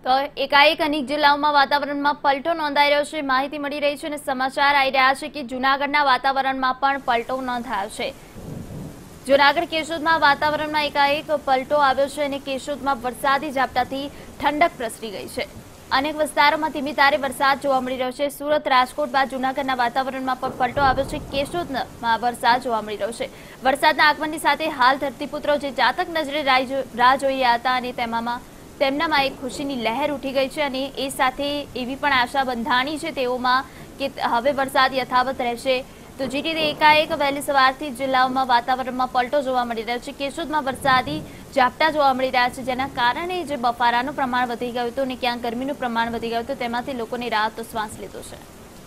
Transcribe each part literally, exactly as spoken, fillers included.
તો એકાએક અનેક જિલ્લાઓમાં વાતાવરણમાં પલટો નોંધાઈ રહ્યો છે। માહિતી મળી રહી છે અને સમાચાર આવી રહ્યા છે કે જૂનાગઢના વાતાવરણમાં પણ પલટો નોંધાયો છે। જૂનાગઢ કેશોદમાં વાતાવરણમાં એકાએક પલટો આવ્યો છે અને કેશોદમાં વરસાદી ઝાપટાથી ઠંડક પ્રસરી ગઈ છે। અનેક વિસ્તારોમાં ધીમી ધારે વરસાદ જોવા મળી રહ્યો છે। સુરત, રાજકોટ બાદ જૂનાગઢના વાતાવરણમાં પણ પલટો આવ્યો છે। કેશોદમાં વરસાદ જોવા મળી રહ્યો છે। વરસાદના આગમનની સાથે હાલ ધરતીપુત્રો જે જાતક નજરે રાહ જોઈ રહ્યા હતા અને તેમાં તેમનામાં એક ખુશીની લહેર ઉઠી ગઈ છે અને એ સાથે એવી પણ આશા બંધાણી છે તેઓમાં કે હવે વરસાદ યથાવત રહેશે। તો જે રીતે એકાએક વહેલી સવારથી જિલ્લાઓમાં વાતાવરણમાં પલટો જોવા મળી રહ્યો છે। કેશોદમાં વરસાદી ઝાપટા જોવા મળી રહ્યા છે, જેના કારણે જે બફારાનું પ્રમાણ વધી ગયું હતું અને ક્યાંક ગરમીનું પ્રમાણ વધી ગયું હતું, તેમાંથી લોકોને રાહતનો શ્વાસ લીધો છે।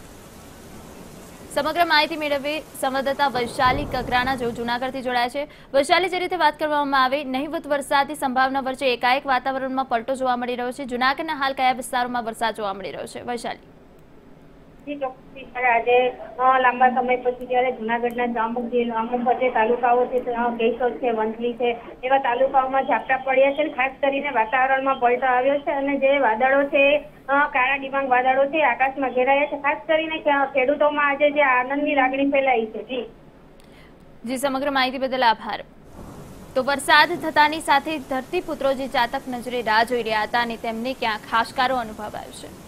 સમગ્ર માહિતી મેળવી સંવાદદાતા વૈશાલી કકરાણા જો જૂનાગઢથી જોડાયા છે। વૈશાલી, જે રીતે વાત કરવામાં આવે નહીવત વરસાદની સંભાવના વચ્ચે એકાએક વાતાવરણમાં પલટો જોવા મળી રહ્યો છે। જૂનાગઢના હાલ કયા વિસ્તારોમાં વરસાદ જોવા મળી રહ્યો છે? વૈશાલી, આજે લાંબા સમય પછી જયારે જૂનાગઢના અમુક અમુક જે તાલુકાઓ છે, કેશોદ છે, વંથલી છે, એવા તાલુકાઓમાં ઝાપટા પડ્યા છે। ખાસ કરીને વાતાવરણમાં પલટો આવ્યો છે અને જે વાદળો છે કાળા ડિબાંગ વાદળો છે આકાશમાં ઘેરાયા છે। ખાસ કરીને ખેડૂતોમાં આજે જે આનંદની લાગણી ફેલાઈ છે। જી જી સમગ્ર માહિતી બદલ આભાર। તો વરસાદ થતાની સાથે ધરતીપુત્રો જે જાતક નજરે રાહ જોઈ રહ્યા હતા અને તેમને ક્યાંક હાશકારો અનુભવાયો છે।